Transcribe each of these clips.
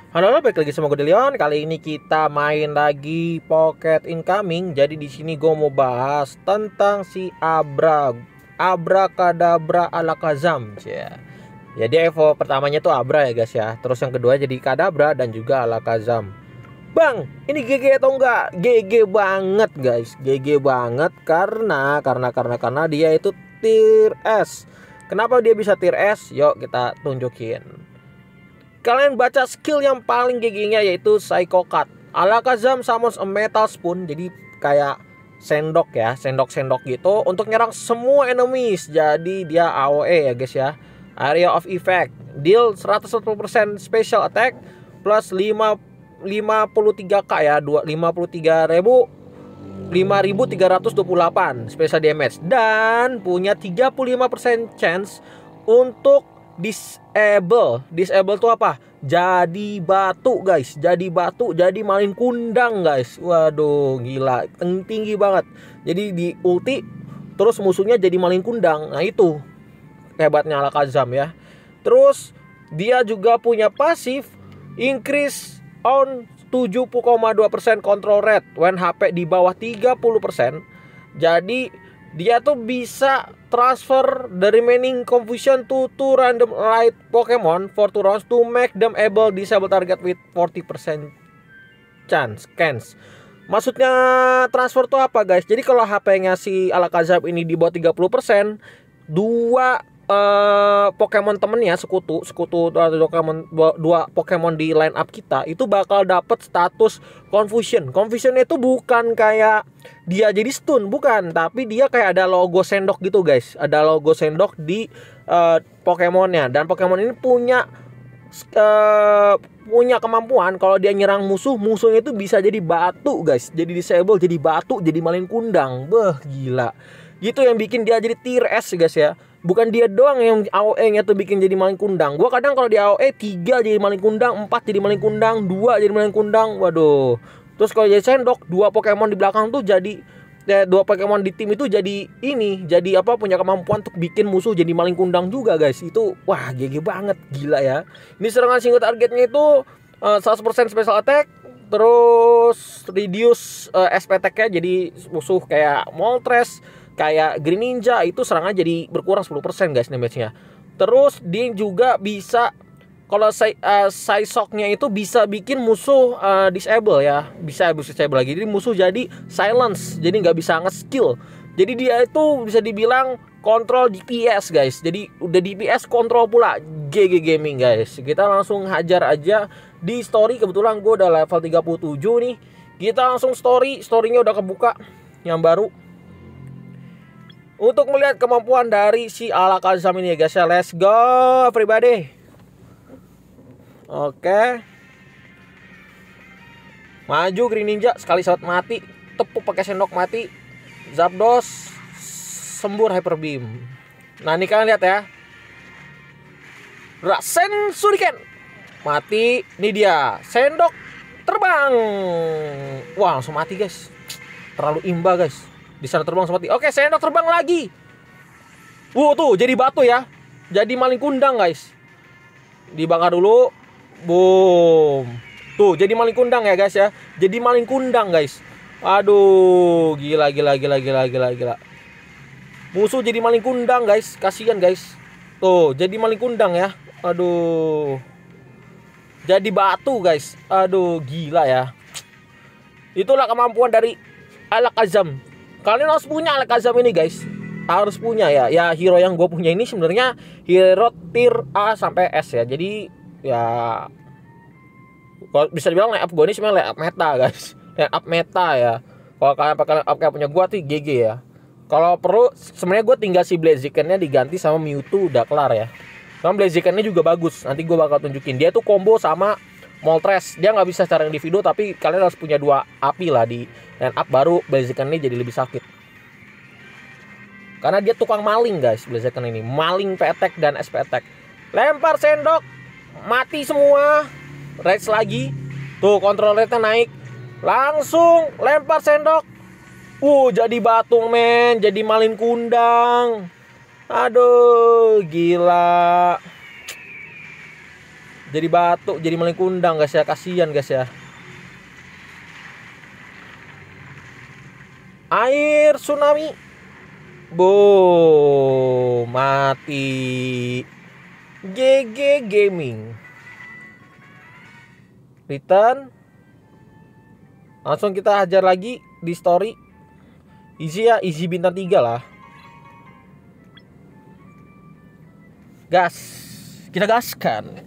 Halo, balik lagi sama gue Delion. Kali ini kita main lagi Pocket Incoming. Jadi di sini gue mau bahas tentang si Abrakadabra Alakazam. Ya. Jadi Evo pertamanya tuh Abra ya guys ya. Terus yang kedua jadi Kadabra dan juga Alakazam. Bang, ini GG atau enggak? GG banget guys. GG banget karena dia itu tier S. Kenapa dia bisa tier S? Yuk kita tunjukin. Kalian baca skill yang paling GG-nya yaitu Psycho Cut. Alakazam summons a metal spoon, jadi kayak sendok ya, sendok-sendok gitu untuk nyerang semua enemies. Jadi dia AOE ya guys ya. Area of effect, deal 140% special attack plus 53k ya, 53.328 special damage dan punya 35% chance untuk disable tuh apa? Jadi batu guys, jadi maling kundang guys. Waduh gila, tinggi banget. Jadi di ulti terus musuhnya jadi maling kundang. Nah itu hebatnya Alakazam ya. Terus dia juga punya pasif increase on 70,2% control rate when HP di bawah 30%. Jadi dia tuh bisa transfer the remaining confusion to two random light Pokemon for 2 rounds to make them able disable target with 40% chance. Maksudnya transfer tuh apa guys? Jadi kalau HP-nya si Alakazam ini di bawah 30%, dua Pokemon temennya sekutu atau dua Pokemon di line up kita itu bakal dapat status confusion. Confusionnya itu bukan kayak dia jadi stun, bukan, tapi dia kayak ada logo sendok gitu guys. Ada logo sendok di Pokemonnya, dan Pokemon ini punya kemampuan kalau dia nyerang musuhnya itu bisa jadi batu guys, jadi disable, jadi batu, jadi maling kundang. Beh gila, gitu yang bikin dia jadi tier S guys ya. Bukan dia doang yang AOE-nya tuh bikin jadi maling kundang. Gua kadang kalau di AOE 3 jadi maling kundang, 4 jadi maling kundang, 2 jadi maling kundang. Waduh. Terus kalau jadi sendok, 2 Pokemon di belakang tuh jadi 2 Pokemon di tim itu jadi jadi apa, punya kemampuan untuk bikin musuh jadi maling kundang juga guys. Itu wah GG banget, gila ya. Ini serangan single targetnya itu 100% special attack, terus reduce SP attack-nya, jadi musuh kayak Moltres, kayak Green Ninja itu serangan jadi berkurang 10% guys damage-nya. Terus dia juga bisa, kalau Psyshock-nya itu bisa bikin musuh disable ya, bisa disable lagi. Jadi musuh jadi silence, jadi nggak bisa nge-skill. Jadi dia itu bisa dibilang kontrol DPS guys. Jadi udah DPS kontrol pula. GG Gaming guys. Kita langsung hajar aja di story. Kebetulan gue udah level 37 nih. Kita langsung story-nya udah kebuka yang baru. Untuk melihat kemampuan dari si Alakazam ini ya guys ya. Let's go everybody. Oke. Maju Green Ninja, sekali shot mati, tepuk pakai sendok mati. Zapdos sembur Hyper Beam. Nah ini kalian lihat ya, Rasen Shuriken mati. Ini dia sendok terbang. Wah langsung mati guys, terlalu imba guys. Di sana terbang langsung mati. Oke, sendok terbang lagi. Tuh jadi batu ya, jadi maling kundang guys. Dibakar dulu. Boom. Tuh jadi maling kundang ya guys ya. Jadi maling kundang guys. Aduh, gila. Musuh jadi maling kundang guys, kasihan guys. Tuh, jadi maling kundang ya. Aduh. Jadi batu guys. Aduh, gila ya. Itulah kemampuan dari Alakazam. Kalian harus punya Alakazam ini guys. Harus punya ya. Ya hero yang gue punya ini sebenarnya hero tier A sampai S ya. Jadi ya kalau bisa dibilang line up gue ini sebenarnya line up meta guys. Line up meta ya. Kalau kalian pakai line up kayak punya gue tuh GG ya. Kalau perlu sebenarnya gue tinggal si Blaziken-nya diganti sama Mewtwo udah kelar ya. Sama Blaziken-nya juga bagus. Nanti gue bakal tunjukin. Dia tuh combo sama Moltres. Dia nggak bisa secara individu, tapi kalian harus punya 2 api lah di line up, baru Blaziken ini jadi lebih sakit. Karena dia tukang maling guys, Blaziken ini. Maling P-Attack dan SP Attack. Lempar sendok, mati semua. Rage lagi. Tuh control rate-nya naik. Langsung lempar sendok. Jadi batu men, jadi maling kundang. Aduh, gila. Jadi batu, jadi melengkundang guys ya. Kasihan guys ya. Air tsunami. Boom, mati. GG Gaming. Return. Langsung kita hajar lagi di story. Easy ya, easy bintang 3 lah. Gas. Kita gaskan.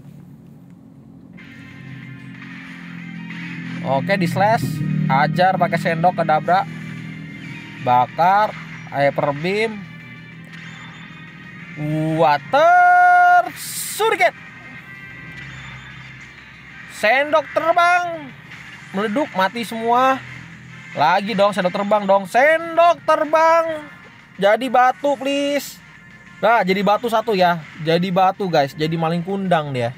Oke, di slash, ajar pakai sendok, kedabrak, bakar, hyper beam, water shuriken, sendok terbang, meleduk, mati semua. Lagi dong, sendok terbang dong, sendok terbang, jadi batu please. Nah, jadi batu satu ya, jadi batu guys, jadi maling kundang dia.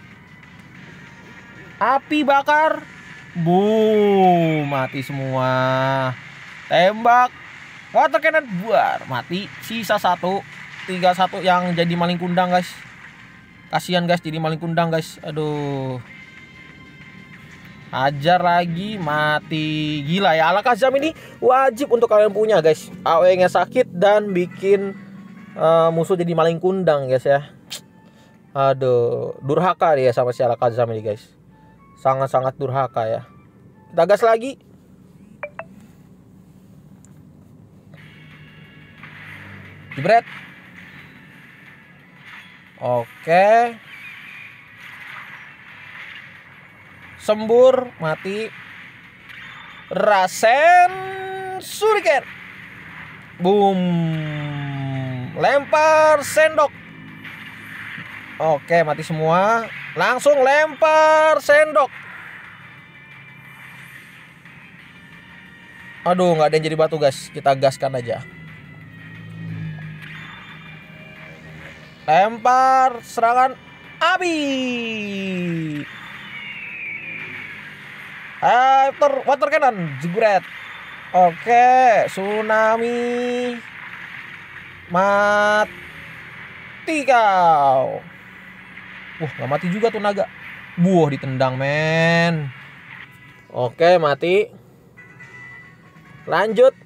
Api bakar. Boom, mati semua. Tembak, water cannon, buar, mati. Sisa 1, 3-1 yang jadi maling kundang guys. Kasihan guys, jadi maling kundang guys. Aduh. Hajar lagi, mati. Gila ya, Alakazam ini wajib untuk kalian punya guys. AOE-nya sakit dan bikin musuh jadi maling kundang guys ya. Aduh, durhaka dia sama si Alakazam ini guys. Sangat-sangat durhaka ya. Kita gas lagi. Jebret. Oke. Sembur, mati. Rasen Shuriken. Boom. Lempar sendok. Oke, mati semua. Langsung lempar sendok. Aduh, nggak ada yang jadi batu guys. Kita gaskan aja. Lempar serangan api. Water cannon, jebret. Oke, tsunami. Mati kau. Nggak mati juga tuh naga. Ditendang men. Oke, mati. Lanjut.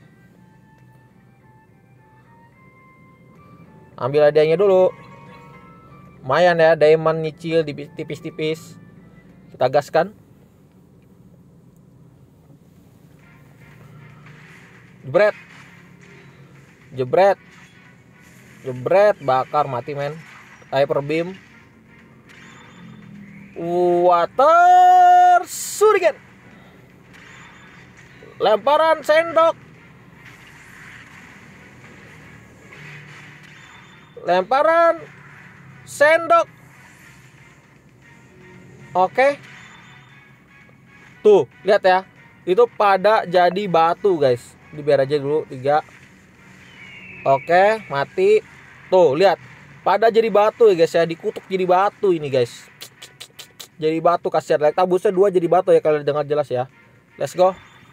Ambil hadiahnya dulu. Lumayan ya, diamond nyicil tipis-tipis. Kita gaskan. Jebret. Jebret. Jebret, bakar, mati men. Hyper beam. Water shuriken. Lemparan sendok. Lemparan sendok. Oke. Tuh, lihat ya. Itu pada jadi batu, guys. Dibiar aja dulu 3. Oke, mati. Tuh, lihat. Pada jadi batu ya, guys ya. Dikutuk jadi batu ini, guys. Jadi batu, kasihan. Tabusnya 2 jadi batu ya, kalau dengar jelas ya. Let's go.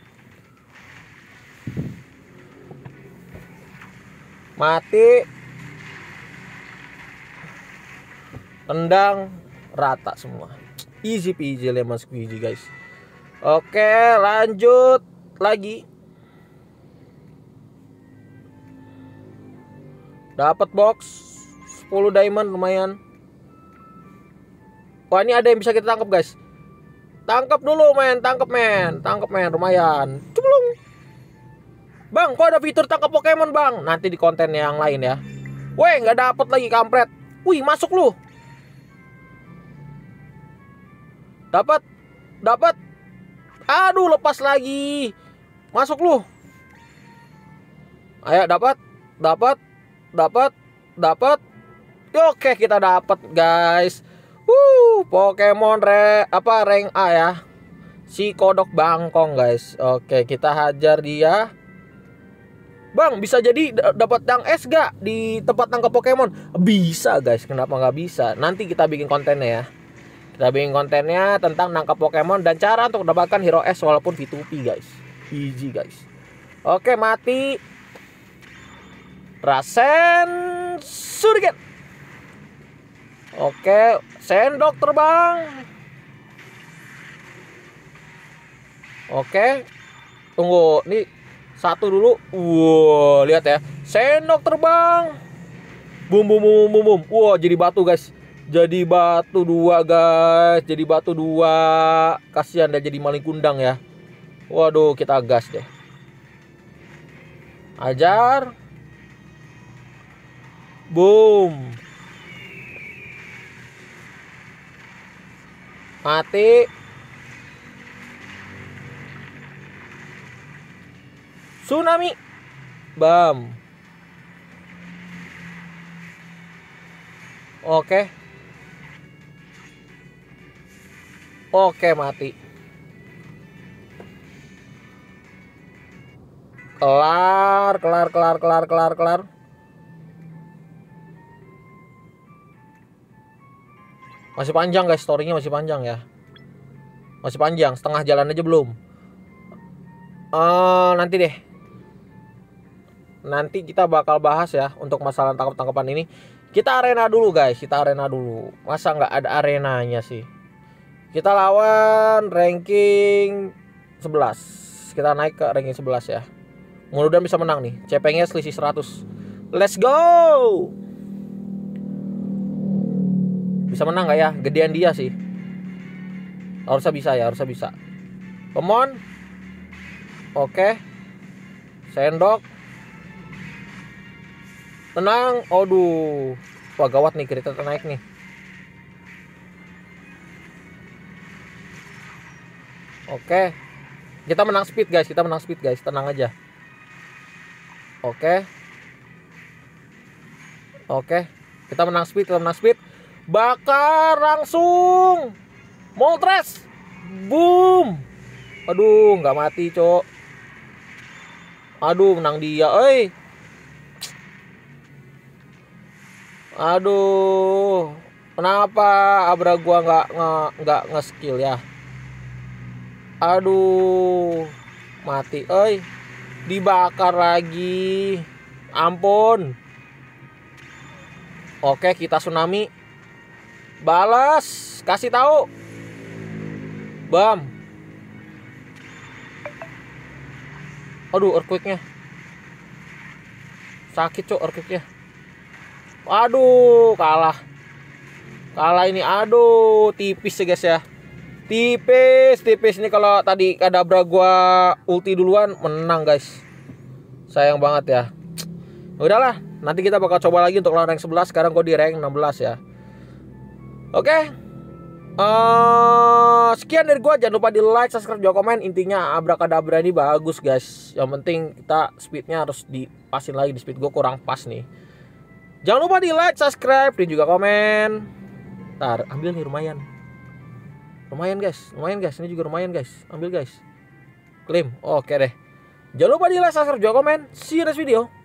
Mati. Tendang, rata semua. Easy peasy lemon squeezy guys. Oke, lanjut lagi. Dapat box 10 diamond, lumayan. Wah, ini ada yang bisa kita tangkap guys. Tangkap dulu men, tangkap men, lumayan. Cuplung. Bang, kok ada fitur tangkap Pokemon bang? Nanti di konten yang lain ya. Weh, nggak dapet lagi kampret. Wih, masuk lu. Dapat. Aduh, lepas lagi. Masuk lu. Ayo, dapat. Oke, kita dapat guys. Pokemon rank A ya. Si kodok bangkong guys. Oke, kita hajar dia. Bang, bisa jadi dapat yang es gak di tempat tangkap Pokemon? Bisa guys, kenapa nggak bisa? Nanti kita bikin kontennya ya. Kita bikin kontennya tentang nangkap Pokemon dan cara untuk mendapatkan Hero S walaupun V2P guys. Easy guys. Oke, mati. Rasen Shuriken. Oke, Sendok terbang. Oke. Tunggu, nih satu dulu. Wow, lihat ya. Sendok terbang. Bum bum bum bum bum. Wow, jadi batu guys. Jadi batu dua guys. Jadi batu dua. Kasihan dia jadi maling kundang ya. Waduh, kita gas deh. Ajar. Boom. Mati. Tsunami. Bam. Oke. Oke, mati. Kelar. Masih panjang guys, storynya masih panjang ya. Masih panjang, setengah jalan aja belum. Nanti deh. Nanti kita bakal bahas ya untuk masalah tangkap-tangkapan ini. Kita arena dulu guys, kita arena dulu. Masa nggak ada arenanya sih? Kita lawan ranking 11. Kita naik ke ranking 11 ya. Mudah-mudahan bisa menang nih. CP-nya selisih 100. Let's go. Bisa menang gak ya? Gedean dia sih. Harusnya bisa ya, harusnya bisa. Come on. Oke. Sendok. Tenang. Aduh. Wah, gawat nih, kita naik nih. Oke. Kita menang speed guys, kita menang speed guys. Tenang aja. Oke. Oke. Kita menang speed, kita menang speed. Bakar langsung. Moltres. Boom. Aduh, nggak mati, cok. Aduh, menang dia, euy. Aduh. Kenapa Abra gua nggak nge-skill ya? Aduh. Mati, euy. Dibakar lagi. Ampun. Oke, kita tsunami. Balas, kasih tahu. Bam. Aduh, earthquake-nya. Sakit, cok, earthquake-nya. Aduh, kalah. Kalah ini, aduh, tipis ya guys ya. Tipis nih. Kalau tadi Kadabra gua ulti duluan, menang guys. Sayang banget ya. Udahlah, nanti kita bakal coba lagi untuk lawan rank 11. Sekarang gua di rank 16 ya. Oke. Sekian dari gua. Jangan lupa di like, subscribe, juga komen. Intinya Abrakadabra ini bagus guys. Yang penting kita speednya harus dipasin lagi. Di speed gua kurang pas nih. Jangan lupa di like, subscribe, dan juga komen. Ntar ambil nih, lumayan. Lumayan guys. Ini juga lumayan guys. Ambil guys. Klaim. Oke deh. Jangan lupa di like, subscribe, juga komen. See you next video.